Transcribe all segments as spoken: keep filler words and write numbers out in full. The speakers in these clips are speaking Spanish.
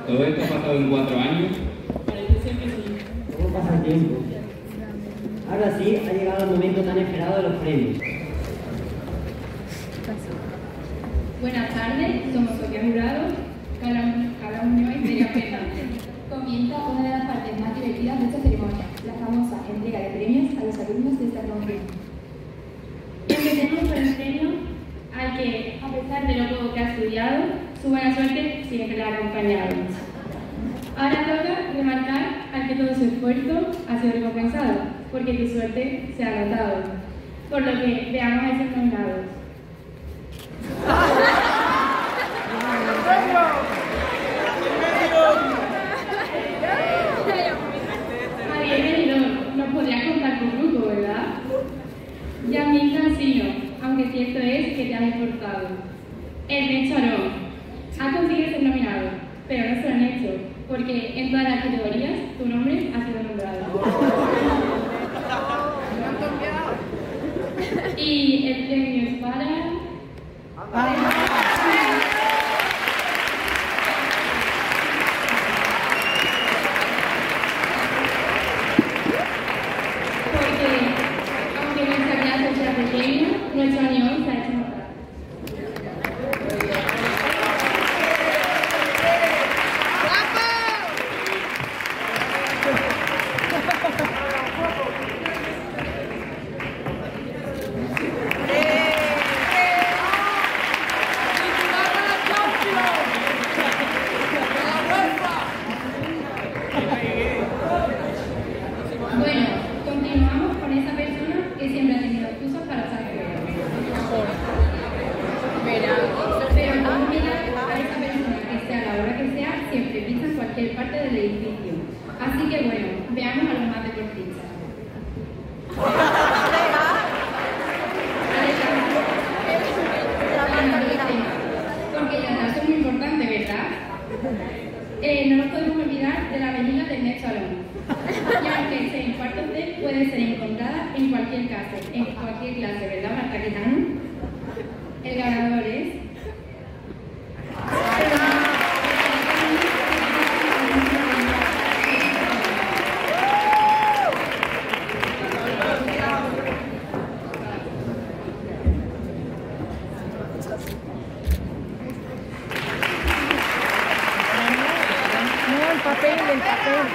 ¿Todo esto ha pasado en cuatro años? Parece ser que sí. ¿Cómo pasa el tiempo? Ahora sí, ha llegado el momento tan esperado de los premios. Buenas tardes, somos Sofía Jurado, Carla Muñoz y Celia Peta. Comienza una de las partes más divertidas de esta ceremonia, la famosa entrega de premios a los alumnos de esta promoción. Empecemos por el premio al que, a pesar de lo poco que ha estudiado, su buena suerte sigue que le ha acompañado. Ahora toca remarcar al que todo su esfuerzo ha sido recompensado, porque tu suerte se ha notado. Por lo que veamos a esos nominados. Javier Benidorm, nos podrías contar tu grupo, ¿verdad? Yasmín Cansino, aunque cierto es que te has esforzado. Ernesto Arón, ha conseguido ser nominado, pero no se lo han hecho, porque en todas las categorías tu nombre ha sido nombrado. Y el premio es para... Nuestra unión se ha hecho notar. Bueno, continuamos con esa persona que siempre ha tenido excusas para salir. Pero no mirar a esa persona que sea a la hora que sea, siempre pisa en cualquier parte del edificio. Así que bueno, veamos a los más deportistas. Porque el atraso es muy importante, ¿verdad? Eh, no nos podemos olvidar de la vejiga de Ernesto Arón. Y aunque sea en cuarto C, puede ser encontrada en cualquier clase, en cualquier clase, ¿verdad, Martaquitano? El ganador es... No, el papel, el papel.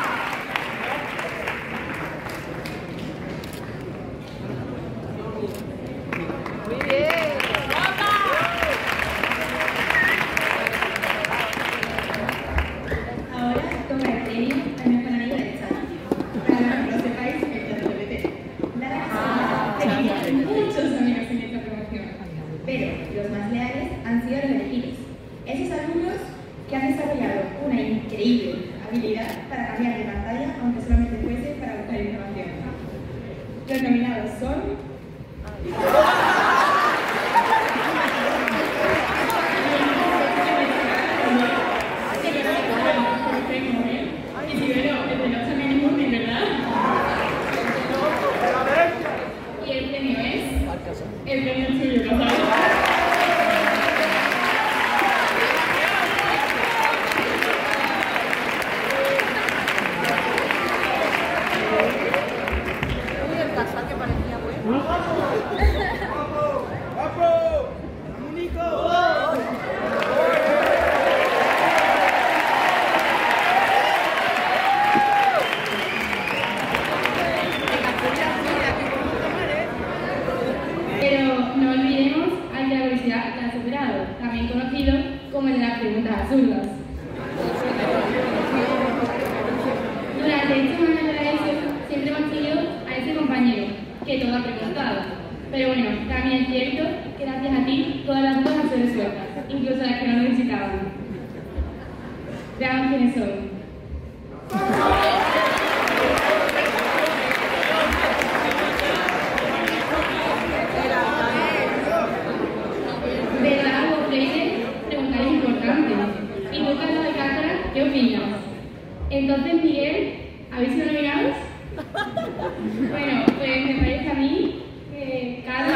Muy bien. Ahora toma el premio al mejor amigo del chat. Para que lo sepáis, el chat G P T. La verdad es que tenía muchos amigos en esta promoción, pero los más leales han sido los elegidos. Esos alumnos que han desarrollado una increíble habilidad para cambiar de pantalla, aunque solamente fuese para buscar información. Los nominados son... Y el premio es... El premio es suyo, ¿no sabes? Pero no olvidemos al de la velocidad que ha superado, también conocido como el de las preguntas absurdas. Durante estos años de la ESO siempre hemos tenido a ese compañero que todo ha preguntado. Pero bueno, también es cierto que gracias a ti todas las dudas han sido resueltas, incluso las que no necesitaban. Veamos quiénes son. ¿Verdad, vos, Freire? Preguntar es importante. Y tú, Carlos de Cátara, ¿qué opinas? Entonces, Miguel, ¿habéis sido nominados? Bueno, pues me parece a mí que Carlos...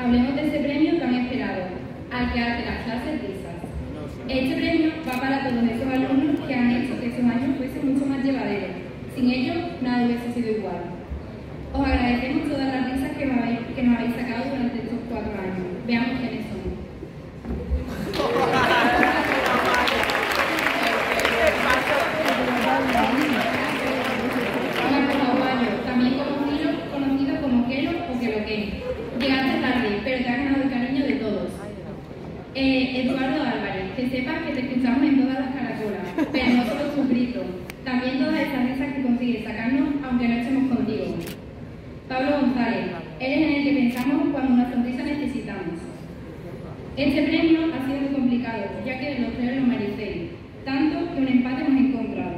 hablemos de ese premio tan esperado, al que hace las clases risas. Este premio va para todos esos alumnos que han hecho que esos años fuesen mucho más llevaderos. Sin ellos, nada hubiese sido igual. Os agradecemos todas las risas que nos habéis, que nos habéis sacado durante estos cuatro años. Veamos quiénes son. Marcos Aguayo, también conocido, conocido como Kelo o Keloquén. Llegaste tarde, pero te has ganado el cariño de todos. Eh, Eduardo Álvarez, que sepas que te escuchamos en todas las caracolas, pero no solo tus gritos, también todas esas risas que consigues sacarnos aunque no estemos contigo. Pablo González, eres en el que pensamos cuando una sonrisa necesitamos. Este premio ha sido muy complicado, ya que los tres lo merecéis, tanto que un empate hemos encontrado.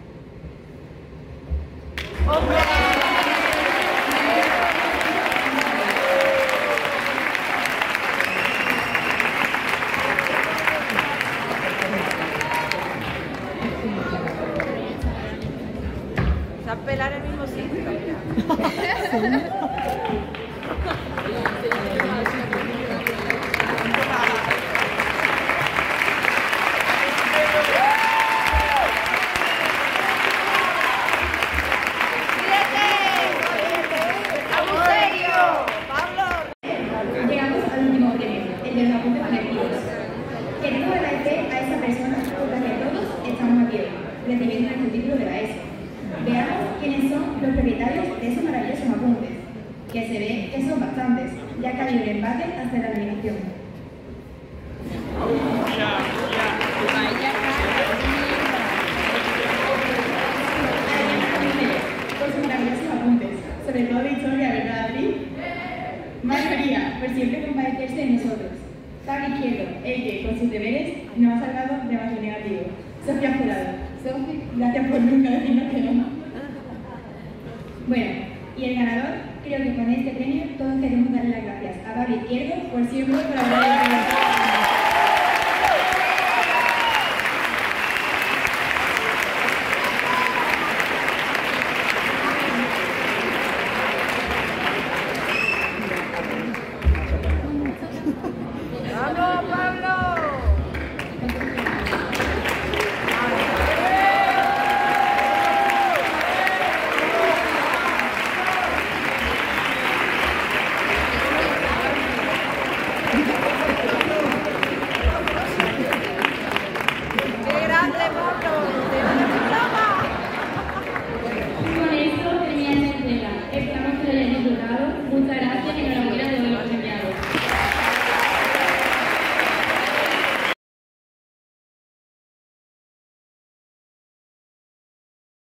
Se va a pelar el mismo sitio. Llegamos al último premio, el de los apuntes colectivos. Queremos agradecer a esa persona por la que todos estamos aquí hoy, recibiendo nuestro título de la ESO. Veamos quiénes son los propietarios de esos maravillosos apuntes, que se ve que son bastantes, ya que ha habido un empate hasta la eliminación. Por sus maravillosos apuntes, sobre todo de historia, ¿verdad, Adri? Mar María, por siempre compadecerse de nosotros. Pablo Izquierdo, el que, con sus deberes, nos ha salvado de más negativo. Sofía Jurado. Sofía, gracias por nunca decirnos que no. Bueno, y el ganador, creo que con este premio todos queremos darle las gracias a Pablo Izquierdo por siempre por haber